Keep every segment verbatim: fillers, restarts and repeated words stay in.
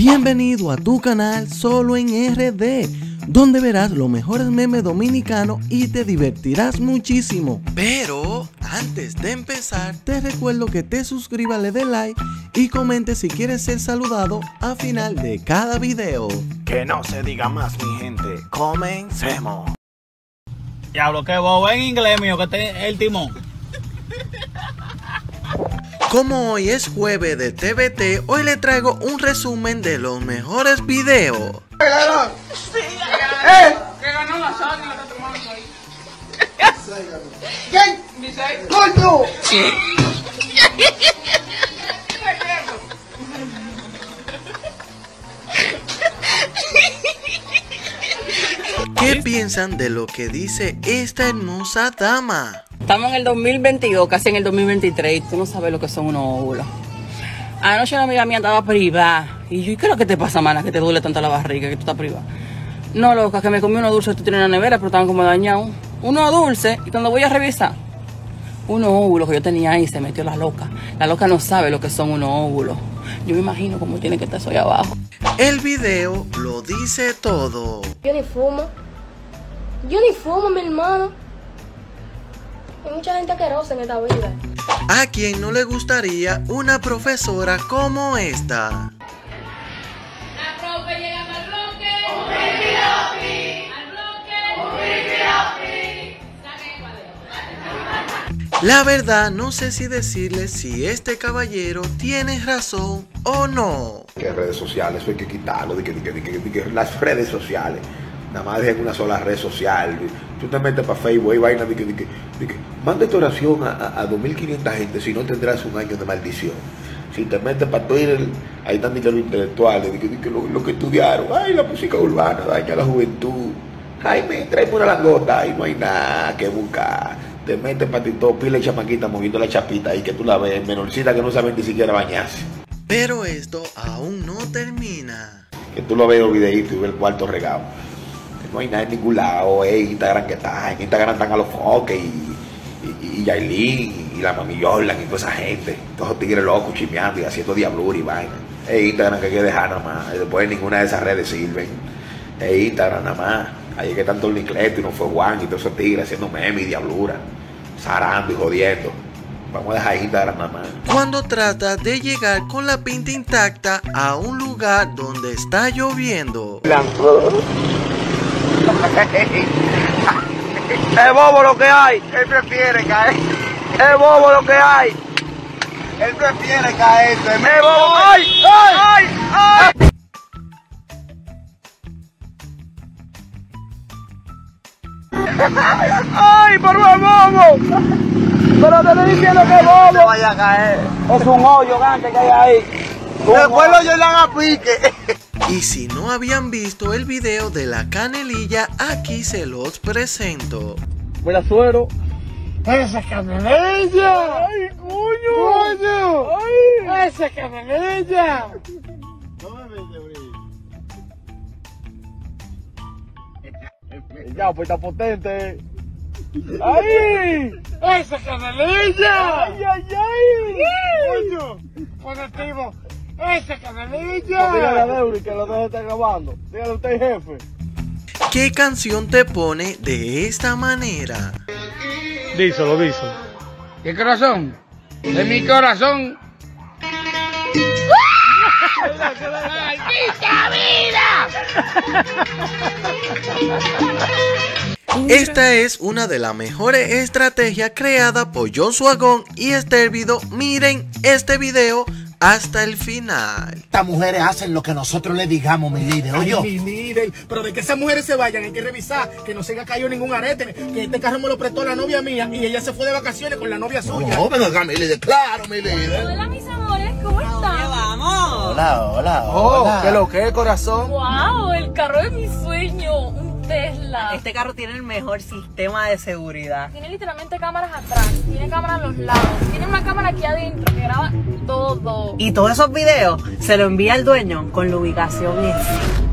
Bienvenido a tu canal Solo en R D, donde verás los mejores memes dominicanos y te divertirás muchísimo. Pero antes de empezar, te recuerdo que te suscribas, le dé like y comente si quieres ser saludado al final de cada video. Que no se diga más, mi gente. Comencemos. Diablo, que bobo en inglés mío, que te el timón. Como hoy es jueves de T V T, hoy le traigo un resumen de los mejores videos. Sí, ¿Eh? Que ganó la sangre, la está tomando ahí. ¿Quién? Dice, ¡coño! ¿Qué piensan de lo que dice esta hermosa dama? Estamos en el dos mil veintidós, casi en el dos mil veintitrés, y tú no sabes lo que son unos óvulos. Anoche una amiga mía andaba privada, y yo, ¿y qué es lo que te pasa, mana, que te duele tanto la barriga, que tú estás privada? No, loca, que me comí unos dulces que tú tienes en la nevera, pero estaban como dañados. Unos dulces, y cuando voy a revisar, unos óvulos que yo tenía ahí, se metió la loca. La loca no sabe lo que son unos óvulos. Yo me imagino cómo tiene que estar eso ahí abajo. El video lo dice todo. Yo ni fumo. Yo ni fumo, mi hermano. Hay mucha gente asquerosa en esta vida. ¿A quién no le gustaría una profesora como esta? La profe llega al bloque. Un pipiropi. Al bloque. Un pipiropi. Saquen el cuaderno. La verdad, no sé si decirle si este caballero tiene razón o no. Que redes sociales, eso hay que quitarlo, de que, de que, de que, de que las redes sociales, nada más dejen una sola red social. Tú te metes para Facebook y vaina de que, de que, de que manda esta oración a, a, a dos mil quinientas gente, si no tendrás un año de maldición. Si te metes para Twitter, ahí están los intelectuales, de que, de que lo, lo que estudiaron, ay, la música urbana daña a la juventud, ay, me trae una langota, ahí no hay nada que buscar. Te metes para TikTok, pila y chamaquita moviendo la chapita ahí que tú la ves, menorcita que no saben ni siquiera bañarse. Pero esto aún no termina. Que tú lo ves el videíto y ves el cuarto regado. No hay nada en ningún lado, es Instagram que está, en Instagram están a los foques y, y, y Yailin y la mami Jordan y toda esa gente, todos esos tigres locos chimeando y haciendo diablura y vaina. Es Instagram que hay que dejar nada más, después ninguna de esas redes sirven. Es Instagram nada más, ahí es que están todos los Nicleto y no fue Juan y todos esos tigres haciendo memes y diablura, zarando y jodiendo. Vamos a dejar Instagram nada más. Cuando trata de llegar con la pinta intacta a un lugar donde está lloviendo. Es bobo lo que hay. Él prefiere caer. Es bobo lo que hay. Él prefiere caer. Es bobo. ¡Ay! ¡Ay! ¡Ay! ¡Ay! ¡Pero es bobo! Pero te estoy diciendo que es bobo. No vaya a caer. Es un hoyo grande que hay ahí. Después lo llenan a pique. Y si no habían visto el video de la canelilla, aquí se los presento. Mira, suero. ¡Esa canelilla! ¡Ay, coño! ¡Coño! ¡Ay! ¡Esa canelilla! No me vete, Ya, pues está potente. ¡Ay! ¡Esa canelilla! ¡Ay, ay, ay! ¡Coño! Positivo. ¡Esa canelilla! Dígale a Deuri que lo deje estar grabando. Dígale a usted, jefe. ¿Qué canción te pone de esta manera? Díselo, díselo. ¿Qué corazón? De mi corazón. ¡Maldita vida! Esta es una de las mejores estrategias creadas por Joshua Gon y Estérvido. Miren este video hasta el final. Estas mujeres hacen lo que nosotros les digamos, mi líder. Oye, mi líder, pero de que esas mujeres se vayan hay que revisar que no se haya caído ningún arete, que este carro me lo prestó la novia mía y ella se fue de vacaciones con la novia suya. No, pero acá, mi líder, claro, mi líder. Hola, mis amores, ¿cómo están? ¡Vamos! Hola, hola, Oh, hola. ¿qué lo que, corazón? ¡Wow! El carro de mi sueño, un Tesla. Este carro tiene el mejor sistema de seguridad. Tiene literalmente cámaras atrás, tiene cámaras a los lados, tiene una cámara aquí adentro que graba todo. Y todos esos videos se los envía al dueño con la ubicación bien.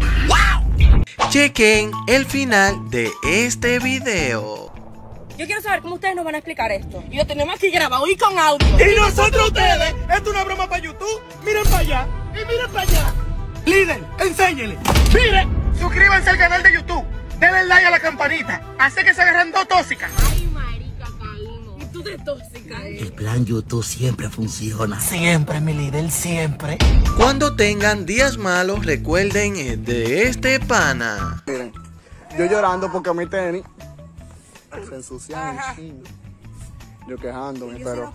Chequen el final de este video. Yo quiero saber cómo ustedes nos van a explicar esto. Y lo tenemos aquí grabado y con audio. Y nosotros ustedes, esto es una broma para YouTube. Miren para allá y miren para allá. Líder, enséñele. Mire, suscríbanse al canal de YouTube. Denle like a la campanita. Hace que se agarren dos tóxicas. Ay, marica, caímos. Y tú de tóxica, ¿eh? El plan YouTube siempre funciona. Siempre, mi líder, siempre. Cuando tengan días malos, recuerden el de este pana. Miren, yo llorando porque a mi tenis se ensucian. Yo quejándome, pero...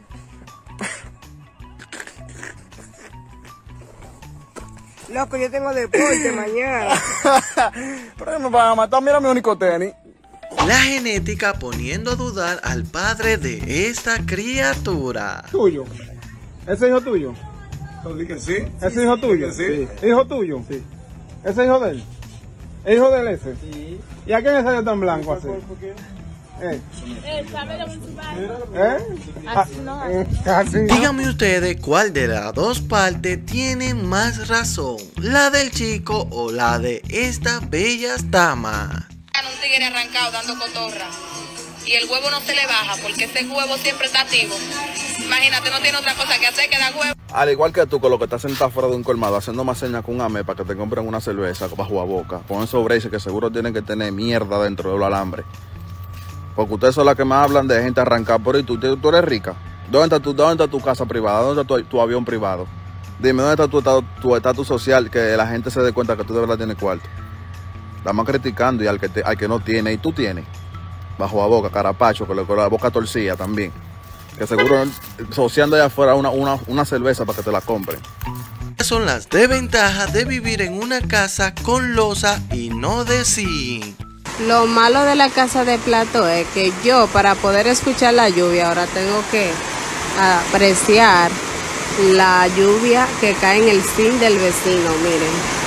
Loco, yo tengo deporte mañana. Pero me van a matar, mira mi único tenis. La genética poniendo a dudar al padre de esta criatura. ¿Tuyo? ¿Ese hijo tuyo? Que sí. ¿Ese hijo tuyo? Sí. ¿Hijo tuyo? Sí. ¿Ese hijo de él? ¿Es hijo de él ese? Sí. ¿Y a quién le salió tan blanco así? ¿Eh? Eh, ¿sabe lo que su padre? ¿Eh? Así no, así. Así no. Díganme ustedes cuál de las dos partes tiene más razón, la del chico o la de estas bellas damas. Un tigre arrancado dando cotorra y el huevo no se le baja porque ese huevo siempre está activo. Imagínate, no tiene otra cosa que hacer que dar huevo. Al igual que tú, con lo que estás sentado fuera de un colmado haciendo más señas con un ame para que te compren una cerveza bajo a boca, con esos braces que seguro tienen que tener mierda dentro del alambre. Porque ustedes son las que más hablan de gente arrancada por ahí. ¿Tú, tú eres rica? ¿Dónde está tu, dónde está tu casa privada? ¿Dónde está tu, tu avión privado? Dime, ¿dónde está tu estado, tu estatus social que la gente se dé cuenta que tú de verdad tienes cuarto? Estamos criticando y al que, te, al que no tiene, y tú tienes, bajo a boca, carapacho, con la boca torcida también. Que seguro sociando allá afuera una, una, una cerveza para que te la compren. Son las desventajas de vivir en una casa con losa y no de zinc. Lo malo de la casa de plato es que yo, para poder escuchar la lluvia, ahora tengo que apreciar la lluvia que cae en el zinc del vecino, miren.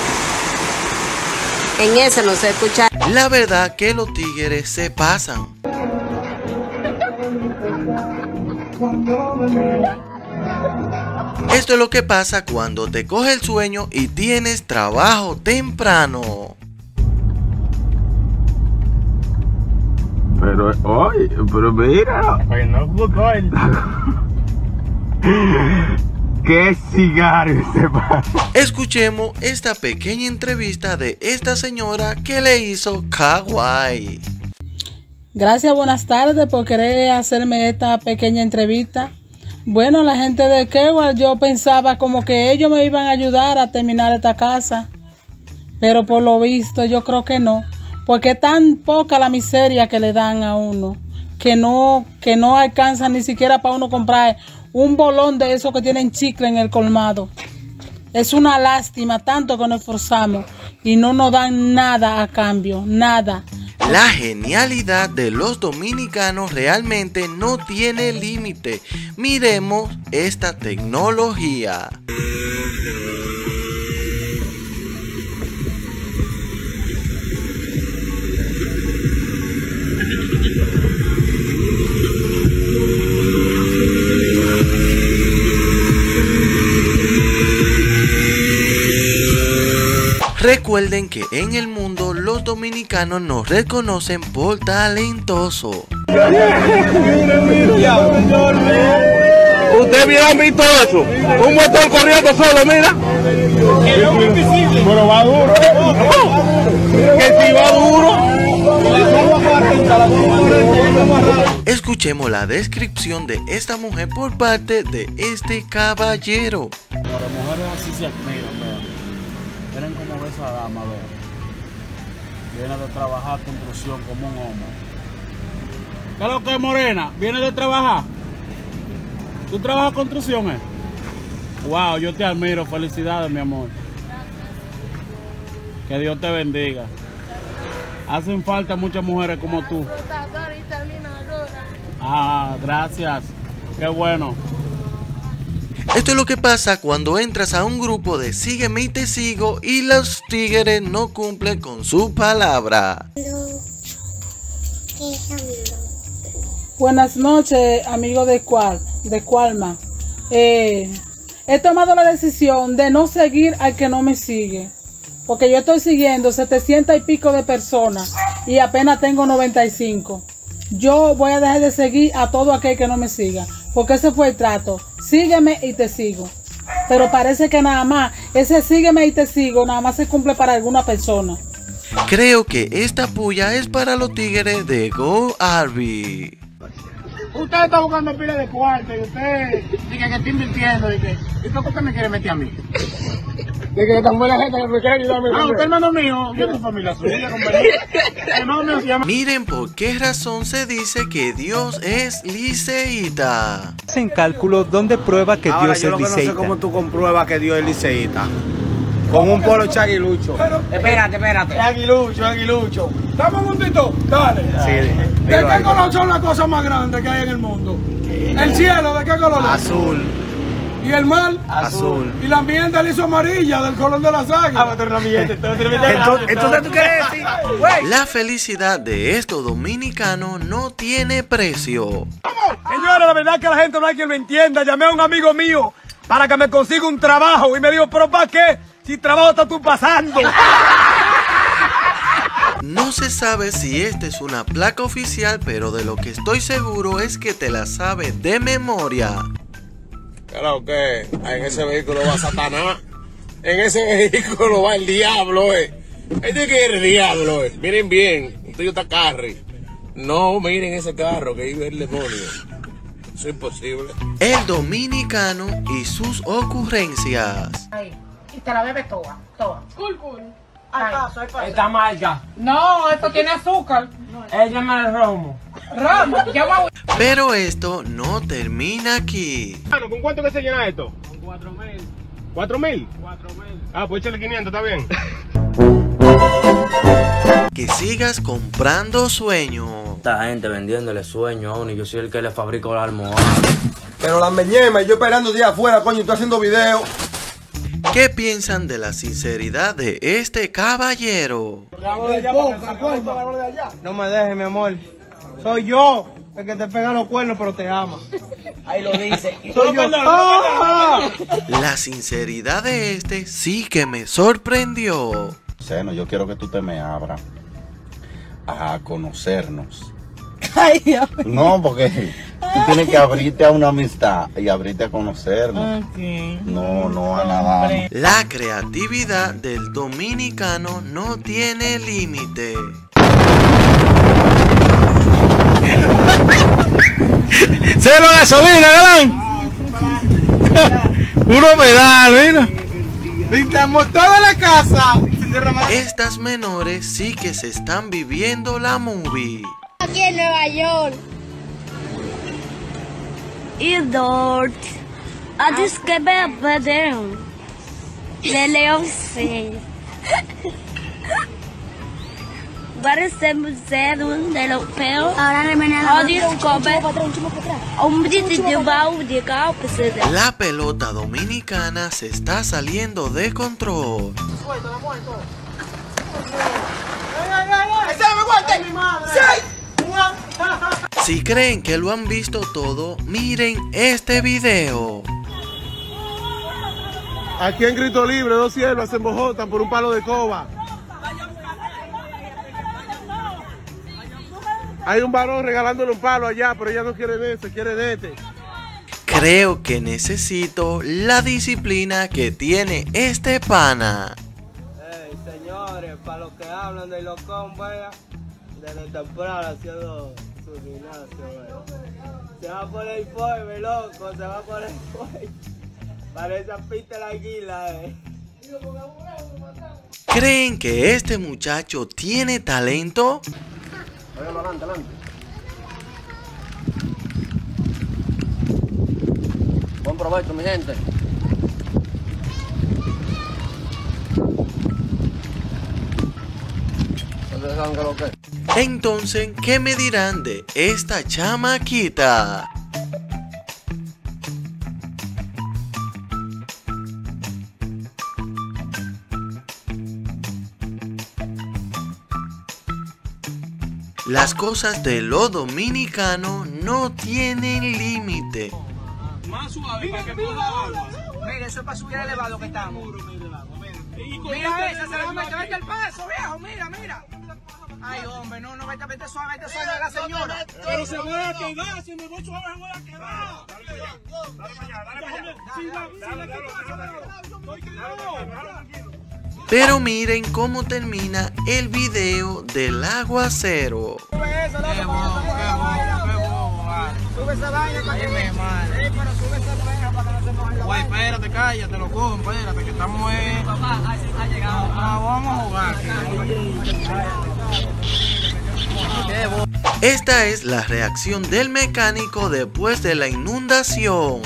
En ese no se escucha. La verdad que los tigres se pasan. Esto es lo que pasa cuando te coge el sueño y tienes trabajo temprano. Pero, oye, pero mira. ¡Qué cigarro ese man! Escuchemos esta pequeña entrevista de esta señora que le hizo Kawaii. Gracias, buenas tardes por querer hacerme esta pequeña entrevista. Bueno, la gente de Kewal, yo pensaba como que ellos me iban a ayudar a terminar esta casa, pero por lo visto yo creo que no, porque es tan poca la miseria que le dan a uno, que no, que no alcanza ni siquiera para uno comprar un bolón de esos que tienen chicle en el colmado. Es una lástima tanto que nos esforzamos y no nos dan nada a cambio, nada. La genialidad de los dominicanos realmente no tiene límite. Miremos esta tecnología. Recuerden que en el mundo los dominicanos nos reconocen por talentosos. Ustedes hubieran visto eso, un motor corriendo solo, mira. Pero va duro. Que si va duro. Escuchemos la descripción de esta mujer por parte de este caballero. Las mujeres así se admiran, vean. Miren cómo ve esa dama, vean. Viene de trabajar construcción como un hombre. ¿Qué es lo que es, morena? ¿Viene de trabajar? ¿Tú trabajas construcción, eh? Wow, yo te admiro. Felicidades, mi amor. Que Dios te bendiga. Hacen falta muchas mujeres como tú. Ah, gracias. Qué bueno. Esto es lo que pasa cuando entras a un grupo de sígueme y te sigo y los tigres no cumplen con su palabra. Buenas noches, amigo de Cual, de Cualma. Eh, he tomado la decisión de no seguir al que no me sigue. Porque yo estoy siguiendo setecientas y pico de personas y apenas tengo noventa y cinco. Yo voy a dejar de seguir a todo aquel que no me siga. Porque ese fue el trato. Sígueme y te sigo. pero parece que nada más ese sígueme y te sigo nada más se cumple para alguna persona. Creo que esta puya es para los tigres de Go Arby. Usted está buscando pila de cuarto y usted dice que está invirtiendo y que... ¿Y por qué usted me quiere meter a mí? De que tan buena gente que me quiere ayudar a mí. Ah, usted hermano mío, yo soy familia suya, compañero. Hermano mío se llama... Miren por qué razón se dice que Dios es liceíta. En cálculo, ¿dónde prueba que Ahora, Dios yo es lo que no sé liceíta? cómo tú compruebas que Dios es liceíta. Con un polo chaguilucho. Espérate, espérate. Es aguilucho, es aguilucho. Dame un momentito, dale. Sí, ¿De qué color son las cosas más grandes que hay en el mundo? ¿El cielo de qué color es? Azul. ¿Y el mar? Azul. ¿Y la ambiente le hizo amarilla del color de las águilas? Ah, el ambiente. Entonces, entonces tú quieres decir, güey. La felicidad de estos dominicanos no tiene precio. Señora, la verdad que la gente no hay quien lo entienda. Llamé a un amigo mío para que me consiga un trabajo y me dijo, ¿pero para qué? Si trabajo estás tú pasando. No se sabe si esta es una placa oficial, pero de lo que estoy seguro es que te la sabe de memoria. Claro que en ese vehículo va Satanás. En ese vehículo va el diablo, eh. Este que es el diablo, eh. Miren bien, un Toyota Carry. No miren ese carro que vive el demonio. Eso es imposible. El dominicano y sus ocurrencias. Ahí. Y te la bebes toda, toda. Cool, cool. Al paso, al paso. Esta marca. No, esto tiene azúcar. Ella me el romo. Romo, ya voy. Pero esto no termina aquí. ¿Con cuánto que se llena esto? Con cuatro mil. ¿Cuatro mil? Cuatro mil. Ah, pues échale quinientos, está bien. Que sigas comprando sueños. Esta gente vendiéndole sueños a uno y yo soy el que le fabrico la almohada. Pero la meñema y yo esperando día afuera, coño, estoy haciendo video. ¿Qué piensan de la sinceridad de este caballero? No me dejes, mi amor. Soy yo el que te pega los cuernos, pero te ama. Ahí lo dice. Soy yo. ¡Ah! La sinceridad de este sí que me sorprendió. Seno, yo quiero que tú te me abras a conocernos. Ay, Dios. No, porque tú tienes que abrirte a una amistad y abrirte a conocernos. Okay. No, no a nada. La creatividad del dominicano no tiene límite. ¡Cero gasolina, galán! Uno pedal, mira. Pintamos toda la casa. Estas menores sí que se están viviendo la movie. Aquí en Nueva York. Y Dort. A descrever padrão. De Leão seis. Parecemos zero de europeu. Ahora le menea. La pelota dominicana se está saliendo de control. Si creen que lo han visto todo, miren este video. Aquí en Grito Libre, dos siervas se embojotan por un palo de coba. Hay un varón regalándole un palo allá, pero ella no quiere ese, quiere este. Creo que necesito la disciplina que tiene este pana. Hey, señores, para los que hablan de los vea, desde temprano haciendo su gimnasio, vea. Se va a poner fuerte, loco, se va a poner fuerte. Parece pista la águila, eh. ¿Creen que este muchacho tiene talento? Adelante, adelante. Buen provecho, mi gente. Entonces, ¿qué me dirán de esta chamaquita? Las cosas de lo dominicano no tienen límite. Más suave para que coja agua. Mira, eso es para subir el elevado que estamos. Mira esa, se va a meter el paso, viejo, mira, mira. Ay, hombre, no, no, vete, vete suave, vete suave a la señora. Pero se va a quedar, si me voy suave me voy a quedar. Dale para allá, dale para allá, dale para allá. Si la vecina que pasa, estoy quedado. Pero miren cómo termina el video del aguacero. Sube eso, loco, qué bobo, qué bobo, qué bobo. Sube esa vaina para que me mal. Sí, pero sube esa vaina para que no se mojen la vaina. Güey, espérate, cállate, loco, espérate, que estamos en... Papá, ha llegado. Ah, vamos a jugar. Qué bobo. Esta es la reacción del mecánico después de la inundación.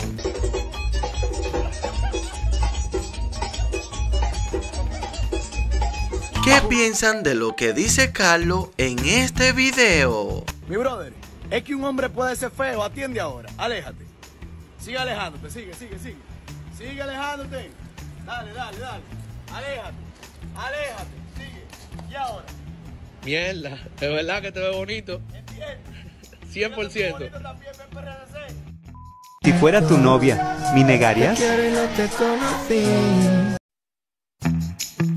¿Qué piensan de lo que dice Carlos en este video? Mi brother, es que un hombre puede ser feo, atiende ahora, aléjate. Sigue alejándote, sigue, sigue, sigue. Sigue alejándote. Dale, dale, dale. Aléjate, aléjate, sigue. Y ahora. Mierda, es verdad que te ve bonito. cien por ciento. Si fuera tu novia, ¿me negarías? Te quiero y no te conocí.